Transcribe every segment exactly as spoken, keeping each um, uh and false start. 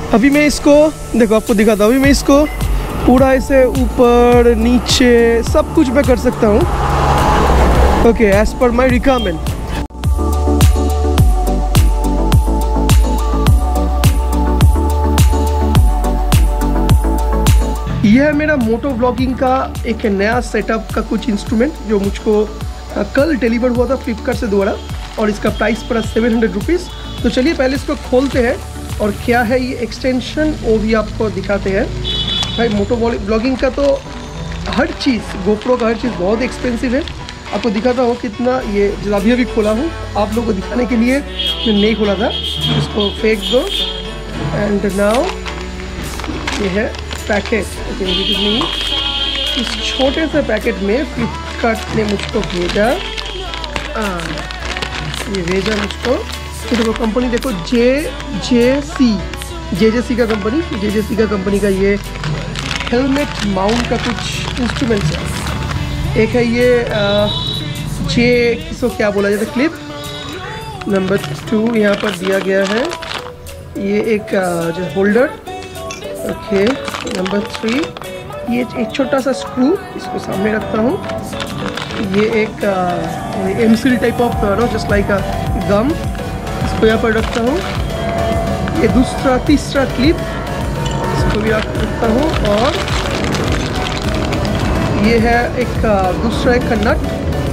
अभी मैं इसको देखो आपको दिखाता हूँ। अभी मैं इसको पूरा ऐसे ऊपर नीचे सब कुछ मैं कर सकता हूँ। ओके, एज पर माई रिक्वायरमेंट। यह है मेरा मोटो व्लॉगिंग का एक नया सेटअप का कुछ इंस्ट्रूमेंट जो मुझको कल डिलीवर हुआ था फ्लिपकार्ट से द्वारा, और इसका प्राइस पड़ा सेवन हंड्रेड रुपीज़। तो चलिए पहले इसको खोलते हैं और क्या है ये एक्सटेंशन वो भी आपको दिखाते हैं। भाई मोटो व्लॉगिंग का तो हर चीज़, गोप्रो का हर चीज़ बहुत एक्सपेंसिव है। आपको दिखाता हूँ कितना, ये जो अभी अभी खोला हूँ आप लोगों को दिखाने के लिए, मैं नहीं खोला था। इसको फेंक दो एंड नाउ ये है पैकेट। इस छोटे से पैकेट में फ्लिपकार्ट ने मुझको भेजा, आ, ये भेजा मुझको। ये देखो कंपनी देखो, जे जे सी जे जे सी का कंपनी जे जे सी का कंपनी का ये हेलमेट माउंट का कुछ इंस्ट्रूमेंट्स है। एक है ये आ, जे इसको क्या बोला जाता है, क्लिप। नंबर टू यहाँ पर दिया गया है ये एक आ, जो होल्डर। ओके, नंबर थ्री ये एक छोटा सा स्क्रू, इसको सामने रखता हूँ। ये एक M C type of no just like a gum, इसको यहाँ पर रखता हूँ। ये दूसरा तीसरा क्लिप, इसको भी रखता हूँ। और ये है एक दूसरा एक नट।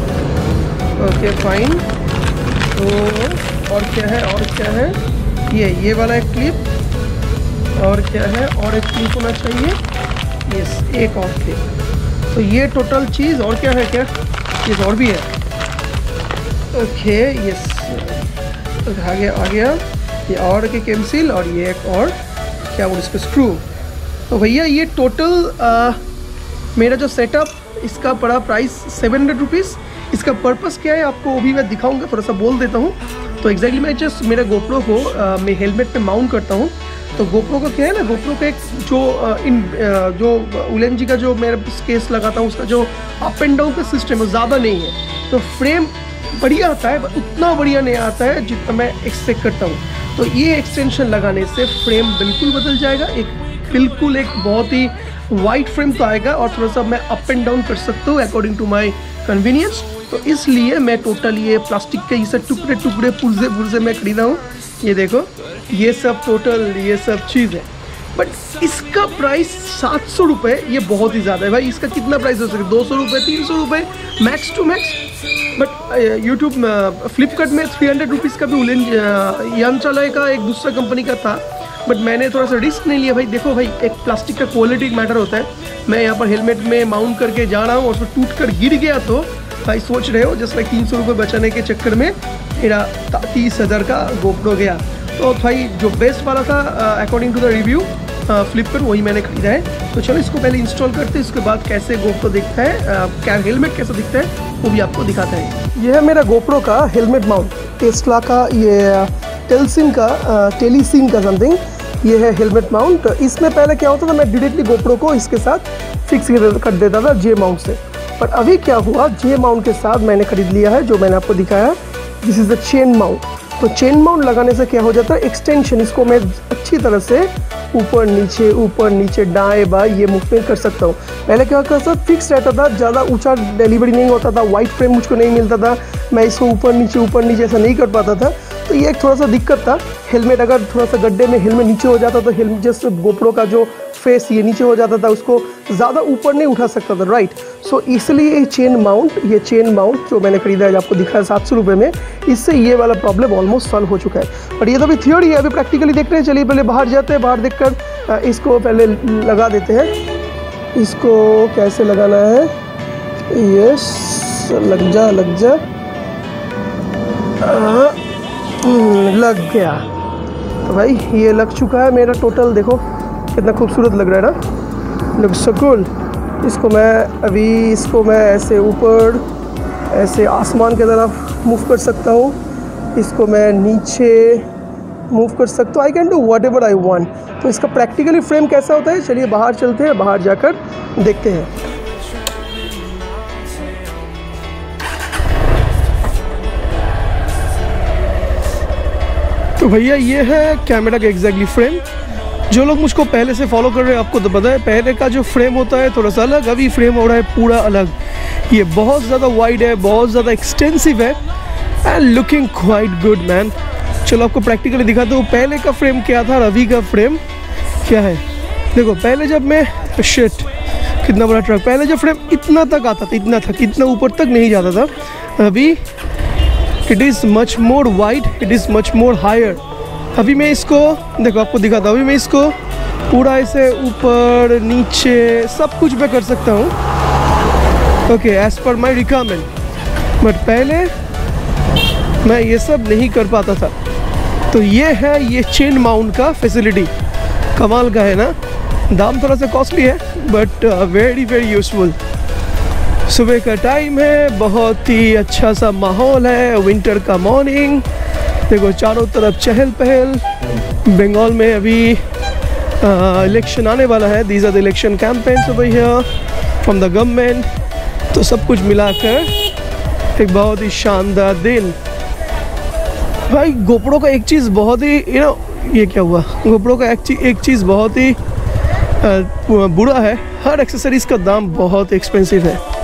Okay fine. तो और क्या है, और क्या है, ये ये वाला एक क्लिप। और क्या है, और एक क्लिप होना चाहिए, यस एक और क्लिप। तो ये टोटल चीज़। और क्या है, क्या चीज़ और भी है। ओके यस, आ गया आ गया ये और एक केमसील, और ये एक और क्या बोल इसका स्क्रू। तो भैया ये टोटल आ, मेरा जो सेटअप इसका पड़ा प्राइस सेवन हंड्रेड रुपीज़। इसका पर्पस क्या है आपको वो भी मैं दिखाऊंगा, थोड़ा सा बोल देता हूँ। तो एग्जैक्टली मैं जस्ट मेरे गोप्रो को आ, मैं हेलमेट पे माउंट करता हूँ। तो गोप्रो का क्या है ना, गोप्रो का एक जो आ, इन आ, जो उलेन जी का जो मेरा केस लगाता हूँ उसका जो अप एंड डाउन का सिस्टम है ज़्यादा नहीं है। तो फ्रेम बढ़िया आता है, उतना बढ़िया नहीं आता है जितना मैं एक्सपेक्ट करता हूँ। तो ये एक्सटेंशन लगाने से फ्रेम बिल्कुल बदल जाएगा। एक बिल्कुल एक बहुत ही वाइड फ्रेम तो आएगा, और थोड़ा सा मैं अप एंड डाउन कर सकता हूँ अकॉर्डिंग टू माय कन्वीनियंस। तो इसलिए मैं टोटल ये प्लास्टिक के ये सब टुकड़े टुकड़े पुर्जे पुर्जे मैं खरीदा हूँ। ये देखो ये सब टोटल ये सब चीज़ है। बट इसका प्राइस सात सौ रुपये, ये बहुत ही ज़्यादा है भाई। इसका कितना प्राइस हो सकता, दो सौ रुपये तीन सौ रुपये max to max. But YouTube Flipkart में थ्री हंड्रेड रुपीज़ का भी उलेन यंत्रालय का एक दूसरा कंपनी का था, बट मैंने थोड़ा सा रिस्क नहीं लिया भाई। देखो भाई एक प्लास्टिक का क्वालिटी मैटर होता है। मैं यहाँ पर हेलमेट में माउंट करके जा रहा हूँ और उसमें टूट कर गिर गया तो भाई सोच रहे हो जस्ट लाइक तीन सौ रुपये बचाने के चक्कर में मेरा तीस हज़ार का गोप्रो गया। तो भाई जो बेस्ट वाला था according to the review Flipkart वही मैंने खरीदा है। तो चलो इसको पहले इंस्टॉल करते हैं, उसके बाद कैसे गोप्रो दिखता है, क्या हेलमेट कैसा दिखता है वो भी आपको दिखाता है। यह है मेरा गोप्रो का हेलमेट माउंट, टेस्ला का ये टेलसिन का टेलीसिन का समथिंग ये है हेलमेट माउंट। इसमें पहले क्या होता था, मैं डायरेक्टली गोप्रो को इसके साथ फिक्स कर देता था जे माउंट से। पर अभी क्या हुआ, जे माउंट के साथ मैंने खरीद लिया है जो मैंने आपको दिखाया, this is the chain mount. तो चेन माउंट लगाने से क्या हो जाता है, एक्सटेंशन, इसको मैं अच्छी तरह से ऊपर नीचे ऊपर नीचे दाएं बाएं ये मूवमेंट कर सकता हूँ। पहले क्या होता था, फिक्स रहता था, ज़्यादा ऊंचा डिलीवरी नहीं होता था, वाइड फ्रेम मुझको नहीं मिलता था, मैं इसको ऊपर नीचे ऊपर नीचे ऐसा नहीं कर पाता था। तो ये एक थोड़ा सा दिक्कत था। हेलमेट अगर थोड़ा सा गड्ढे में हेलमेट नीचे हो जाता तो हेलमेट जैसे गोप्रो का जो फेस ये नीचे हो जाता था, उसको ज़्यादा ऊपर नहीं उठा सकता था, राइट। सो इसलिए ये चेन माउंट ये चेन माउंट जो मैंने खरीदा है, आपको दिखा है सात सौ रुपये में, इससे ये वाला प्रॉब्लम ऑलमोस्ट सॉल्व हो चुका है। बट ये तो अभी थियोरी है, अभी प्रैक्टिकली देख रहे हैं। चलिए पहले बाहर जाते हैं, बाहर देखकर इसको पहले लगा देते हैं। इसको कैसे लगाना है, यस लग जा लग जा, आ, लग गया। तो भाई ये लग चुका है मेरा टोटल, देखो कितना खूबसूरत लग रहा है ना, लुक सो कूल। इसको मैं अभी इसको मैं ऐसे ऊपर ऐसे आसमान की तरफ मूव कर सकता हूँ, इसको मैं नीचे मूव कर सकता हूँ, I can do whatever I want. तो इसका प्रैक्टिकली फ्रेम कैसा होता है, चलिए बाहर चलते हैं, बाहर जाकर देखते हैं। तो भैया ये है कैमरा का एग्जैक्टली फ्रेम। जो लोग मुझको पहले से फॉलो कर रहे हैं आपको तो पता है, पहले का जो फ्रेम होता है थोड़ा सा अलग, अभी फ्रेम हो रहा है पूरा अलग। ये बहुत ज़्यादा वाइड है, बहुत ज़्यादा एक्सटेंसिव है and looking quite good man. चलो आपको प्रैक्टिकली दिखाता हूँ पहले का फ्रेम क्या था, रवि का फ्रेम क्या है। देखो पहले जब मैं शिट कितना बड़ा ट्रक, पहले जब फ्रेम इतना तक आता था, इतना था, इतना ऊपर तक नहीं जाता था। अभी it is much more wide, it is much more higher. अभी मैं इसको देखो आपको दिखाता हूँ, अभी मैं इसको पूरा ऐसे ऊपर नीचे सब कुछ मैं कर सकता हूँ okay as per my requirement. But पहले मैं ये सब नहीं कर पाता था। तो ये है ये चेन माउंट का फैसिलिटी, कमाल का है ना। दाम थोड़ा सा कॉस्टली है बट वेरी वेरी यूज़फुल। सुबह का टाइम है, बहुत ही अच्छा सा माहौल है, विंटर का मॉर्निंग। देखो चारों तरफ चहल पहल। बंगाल में अभी इलेक्शन आने वाला है, these are the election campaigns over here from the government. तो सब कुछ मिलाकर एक बहुत ही शानदार दिन। भाई गोप्रो का एक चीज़ बहुत ही यू नो ये क्या हुआ, गोप्रो का एक चीज़ एक चीज़ बहुत ही बुरा है, हर एक्सेसरीज़ का दाम बहुत एक्सपेंसिव है।